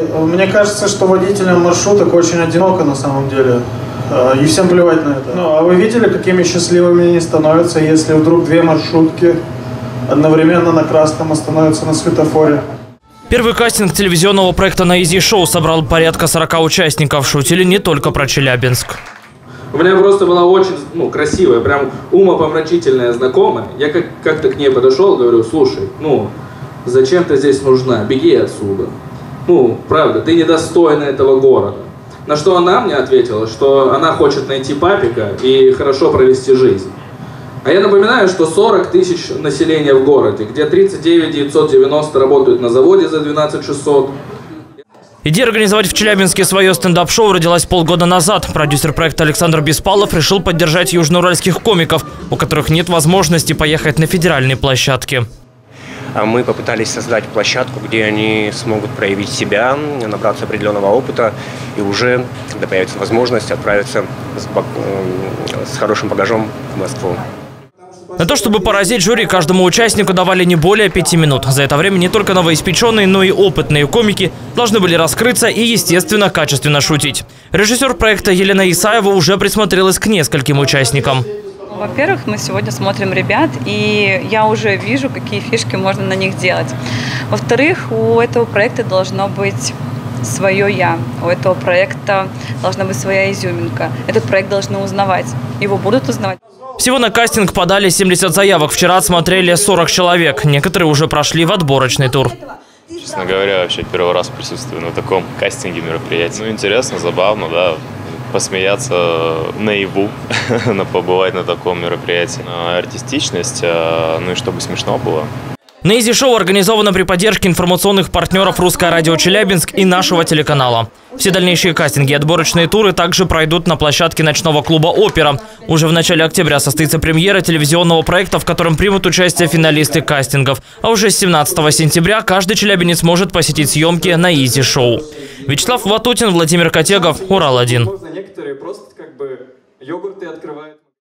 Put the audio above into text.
Мне кажется, что водителям маршруток очень одиноко на самом деле. И всем плевать на это. Ну, а вы видели, какими счастливыми они становятся, если вдруг две маршрутки одновременно на красном остановятся на светофоре? Первый кастинг телевизионного проекта «На Изи Шоу» собрал порядка 40 участников. Шутили не только про Челябинск. У меня просто была очень красивая, прям умопомрачительная знакомая. Я как-то к ней подошел, говорю: слушай, зачем ты здесь нужна? Беги отсюда. Правда, ты недостойна этого города. На что она мне ответила, что она хочет найти папика и хорошо провести жизнь. А я напоминаю, что 40 тысяч населения в городе, где 39 990 работают на заводе за 12 600. Идея организовать в Челябинске свое стендап-шоу родилась полгода назад. Продюсер проекта Александр Беспалов решил поддержать южноуральских комиков, у которых нет возможности поехать на федеральные площадки. Мы попытались создать площадку, где они смогут проявить себя, набраться определенного опыта и уже, когда появится возможность, отправиться с хорошим багажом в Москву. На то, чтобы поразить жюри, каждому участнику давали не более 5 минут. За это время не только новоиспеченные, но и опытные комики должны были раскрыться и, естественно, качественно шутить. Режиссер проекта Елена Исаева уже присмотрелась к нескольким участникам. Во-первых, мы сегодня смотрим ребят, и я уже вижу, какие фишки можно на них делать. Во-вторых, у этого проекта должно быть свое «я». У этого проекта должна быть своя изюминка. Этот проект должны узнавать. Его будут узнавать. Всего на кастинг подали 70 заявок. Вчера отсмотрели 40 человек. Некоторые уже прошли в отборочный тур. Честно говоря, вообще первый раз присутствую на таком кастинге мероприятии. Интересно, забавно, да. Посмеяться наяву, побывать на таком мероприятии. Артистичность, и чтобы смешно было. «На Изи Шоу» организовано при поддержке информационных партнеров «Русское радио Челябинск» и нашего телеканала. Все дальнейшие кастинги и отборочные туры также пройдут на площадке ночного клуба «Опера». Уже в начале октября состоится премьера телевизионного проекта, в котором примут участие финалисты кастингов. А уже с 17 сентября каждый челябинец может посетить съемки на Изи Шоу. Вячеслав Ватутин, Владимир Котегов, Урал-1. Некоторые просто йогурты открывают.